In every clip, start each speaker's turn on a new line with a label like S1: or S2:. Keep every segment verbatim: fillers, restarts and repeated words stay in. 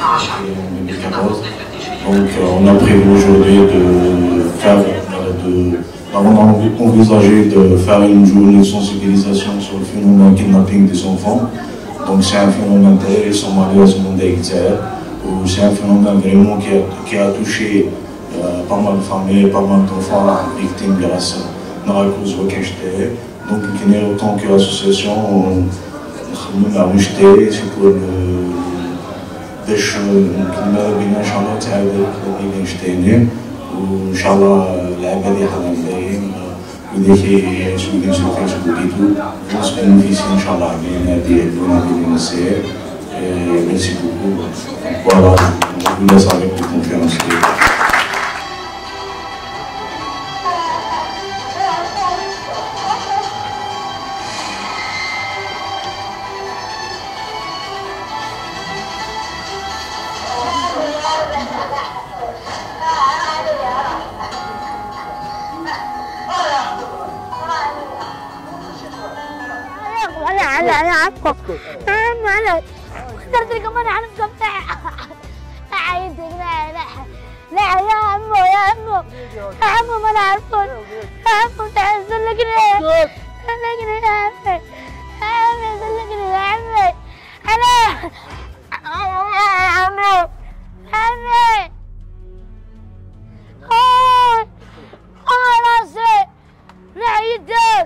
S1: en deux mille quatorze. Donc on a prévu aujourd'hui de faire, de, on a envisagé de faire une journée de sensibilisation sur le phénomène kidnapping des enfants. Donc c'est un phénomène très malheureusement d'Aïtière, où c'est un phénomène vraiment qui a, qui a touché euh, pas mal de familles, pas mal d'enfants victimes de la cause de donc il y a autant que l'association nous a rejeté, c'est pour le باش نكملوا بينا ان شاء الله تعاود اللي نشتيني وان شاء الله العباد يحضروا باين اللي كيسولي في فيسبوك ايتو نسكن فيسي ان شاء الله بين هذه الدوله ديال النساء ميرسي بوكو فوالا جو لاس افيك لو كونفيرونس
S2: لا لا عفوا انا اخترت لكم انا عنكم عايزك لا لا لا يا عمو يا عمو يا عمو ما نعرفون يا عمو تعال سلكني سلكني يا عمي يا عمي سلكني يا عمي انا يا عمي عمي اوه اوه راسي نعيدك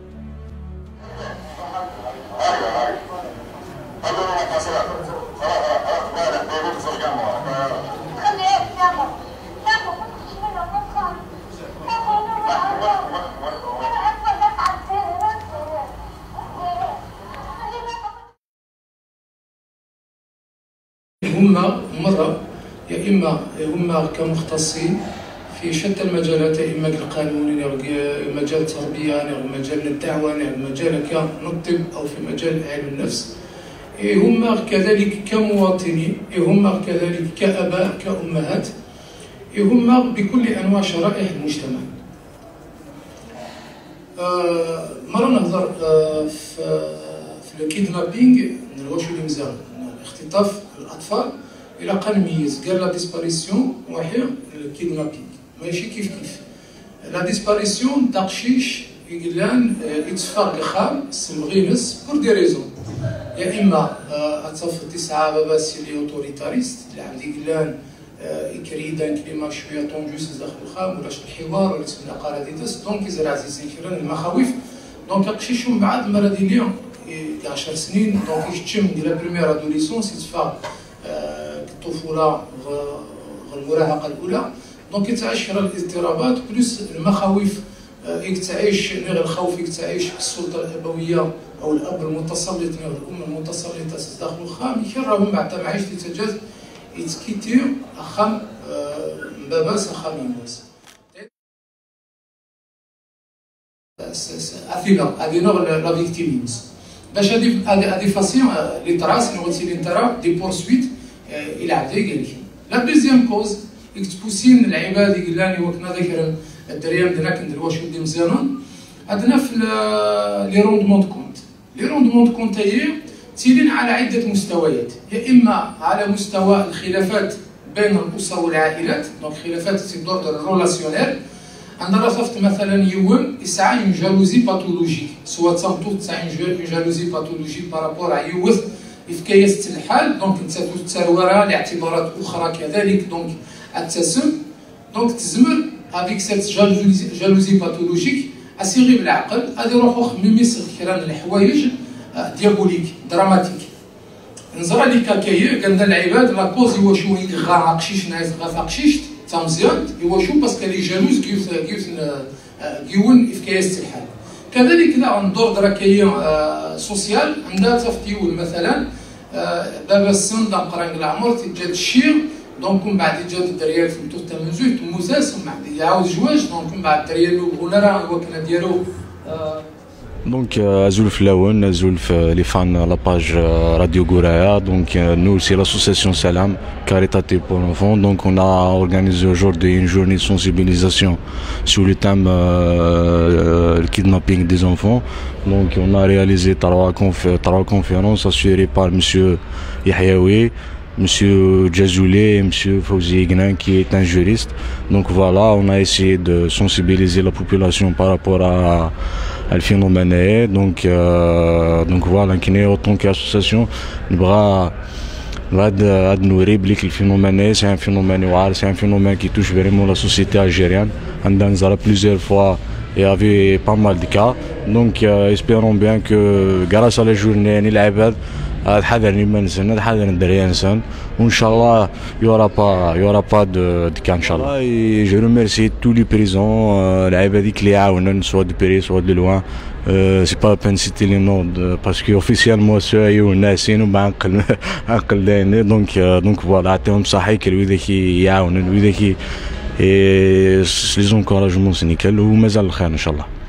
S3: هما مرة يا إما هما كمختصين في شتى المجالات، يا إما القانون أو مجال التربية أو مجال الدعوة أو مجال كالطب أو في مجال علم النفس. هما كذلك كمواطنين، هما كذلك كآباء كأمهات، هما بكل أنواع شرائح المجتمع. آه مرة نهضر آه في في الكيدنابينغ نلغوشو اللي مزيان اختطاف الأطفال إلى قال ميز قال لا ديسباريسيون وحي الكيدنابينغ ماشي كيف كيف. لا ديسباريسيون تقشيش يقلان يتفاق الخام سمغينس بور دي ريزون، يا إما أتصف تسعة باباس اللي أوتوريتاريست اللي عندي قلان يكريدان كلمة شوية طونجوس داخل الخام ولا الحوار ولا تسمى قراديتس دونك يزرع عزيزين كيران المخاوف دونك قشيش من بعد مرة دي اليوم عشر سنين دونك يشتم ديال لا بريمير ادوليسونس يتفاق الطفولة المراهقة الأولى دونك يتعيش الاضطرابات بلس المخاوف يتعيش نغ الخوف يتعيش السلطة الأبوية أو الأب المتسلط نغ الأم المتسلطة داخل الخام يكرههم بعد معيش تتجاز يتكيتير أخام باباس أخام يماس أثينا هذه نوع لا فيكتيميز باش هذه هذه فاسيون لي تراس نوتي لي ترى دي بورسويت الى عدي قال لك لا دوزيام كوز يكتبوسين العباد يقلاني وكنا ذكر الدريام دنا كنديروا واش ودي مزيانون عندنا في لي روندمون كونت لي روندمون كونت هي تيلين على عده مستويات، يا اما على مستوى الخلافات بين الاسر والعائلات دونك خلافات تدور رولاسيونيل عندنا رصفت مثلا يوم يسعى اون جالوزي باثولوجيك سواء تنطو تسعى اون جالوزي باثولوجيك بارابور على يوث إفكاية الحال دونك تساورها لاعتبارات أخرى كذلك دونك التسم دونك تزمر افيك سيت جالوزي باثولوجيك اسيغي بالعقل هذا روحو خميميس كران الحوايج ديابوليك دراماتيك نزرع لي كاكايي كان العباد لا كوز هو شو يغا قشيش نايز غا قشيش تمزيان هو شو باسكو لي جالوز كيف كيف كيون إفكاية الحال كذلك كذا ندور دراكية سوسيال عندها تفتيول مثلا دابا السن دا قران العمر تجاد الشير دونك من بعد جات الدريال في متوسط مزوج تموساس من بعد يعاود جواج دونك من بعد الدريال هنا راه هو كنا ديالو
S4: Donc Azul Flaoun, Azul les fans la page Radio Gouraya, donc nous c'est l'association Salam caritative pour l'enfant, donc on a organisé aujourd'hui une journée de sensibilisation sur le thème euh, le kidnapping des enfants. Donc on a réalisé trois, conf trois conférences assurées par Monsieur Yahyaoui, Monsieur Djazoulé et Monsieur Fawzi Ignan qui est un juriste. Donc voilà, on a essayé de sensibiliser la population par rapport à, à le phénomène. Donc, euh, donc voilà, en tant qu'association, nous هاد نوري بليك الفينومين سي ان فينومين واعر سي ان فينومين qui touche vraiment la société algérienne. عندنا نزار plusieurs fois et y avait pas mal de cas. Donc euh, espérons bien que grâce à la journée يعني العباد الحذر نيما نسن الحذر الدراري نسن وان شاء الله il y aura pas il y aura pas de de cas ان شاء الله. Et je remercie tous les prisons العباد هذيك اللي عاونوا سواء de Paris سواء de loin. Euh, c'est pas la peine de citer les noms de, parce qu'officiellement ceux qui ont naissé nous بعقل عقل دايني donc euh, donc voilà عطيهم صحي كل ويدا كي يعاونوا ويدا كي et les encouragements c'est nickel ومازال الخير ان شاء الله.